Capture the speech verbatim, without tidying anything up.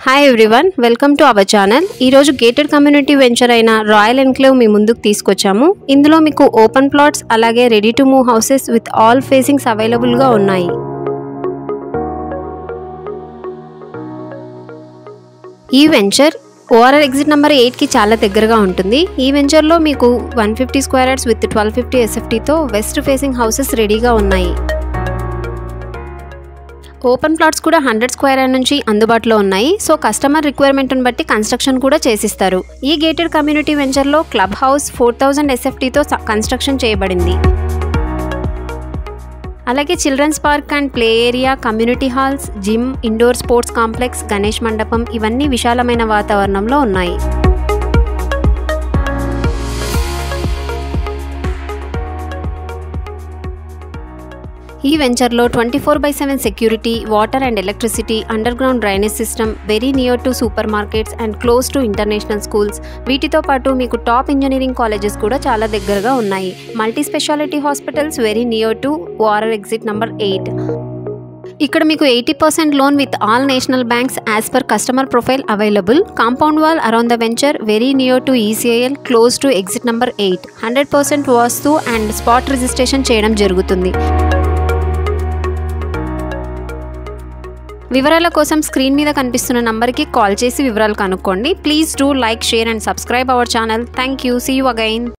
Hi everyone, welcome to our channel. ఈరోజు gated community venture అయిన royal enclave మీ ముందుకు తీసుకొచ్చాము. ఇందులో మీకు ఓపెన్ ప్లాట్స్ అలాగే ready to move houses with all facings అవైలబుల్గా ఉన్నాయి. ఈ వెంచర్ ఓఆర్ఆర్ ఎగ్జిట్ నెంబర్ ఎయిట్కి చాలా దగ్గరగా ఉంటుంది. ఈ వెంచర్లో మీకు one fifty square yards with twelve fifty ఎస్ఎఫ్టీతో వెస్ట్ ఫేసింగ్ హౌసెస్ రెడీగా ఉన్నాయి. ఓపెన్ ప్లాట్స్ కూడా హండ్రెడ్ స్క్వేర్ యార్డ్ నుంచి అందుబాటులో ఉన్నాయి. సో కస్టమర్ రిక్వైర్మెంట్ని బట్టి కన్స్ట్రక్షన్ కూడా చేసిస్తారు. ఈ గేటెడ్ కమ్యూనిటీ వెంచర్లో క్లబ్ హౌస్ ఫోర్ థౌజండ్ ఎస్ఎఫ్టీతో కన్స్ట్రక్షన్ చేయబడింది. అలాగే children's park and play area, community halls, gym, indoor sports complex, Ganesh మండపం ఇవన్నీ విశాలమైన వాతావరణంలో ఉన్నాయి. ఈ వెంచర్లో twenty four by seven security, water and electricity, underground drainage system, very near to supermarkets and close to international schools, వీటితో పాటు మీకు టాప్ ఇంజనీరింగ్ కాలేజెస్ కూడా చాలా దగ్గరగా ఉన్నాయి. Multi speciality hospitals very near to ORR exit number eight. ఇక్కడ మీకు eighty percent loan with all national banks as per customer profile available. Compound wall around the venture very near to ECIL, close to exit number eight. Hundred percent vastu and spot registration చేయడం జరుగుతుంది. వివరాల కోసం screen మీద కనిపిస్తున్న నంబర్కి call చేసి వివరాలు కనుక్కోండి. Please do like, share and subscribe our channel. Thank you. See you again.